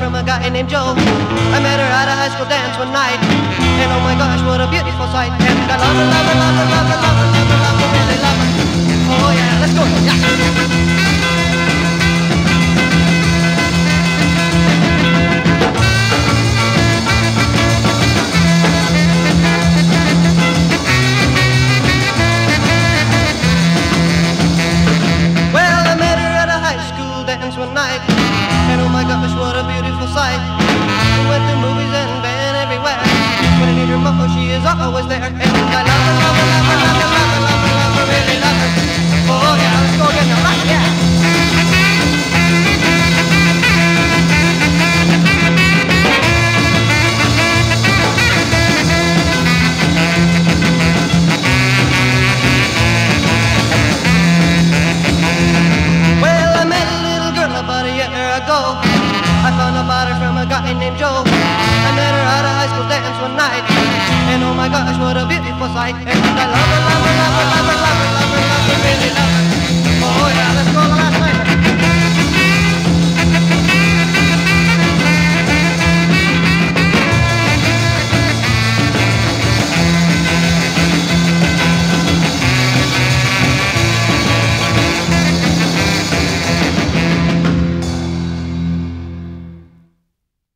from a guy named Joe. I met her at a high school dance one night, and oh my gosh, what a beautiful sight. And I love her, love her, love her, love her, love her, love her, love her, really love her. Oh yeah, let's go, yeah. One night, and oh my gosh, what a beautiful sight. We went to movies and been everywhere. When I need her more, she is always there. And I love her, love her, love her, love her, love her, love her, love her, really love her. Oh yeah, let's go again now, right, yeah. I found out about her from a guy named Joe. I met her at a high school dance one night, and oh my gosh, what a beautiful sight. And I love her, love her, love her, love her, love her, love her, love her, really love her.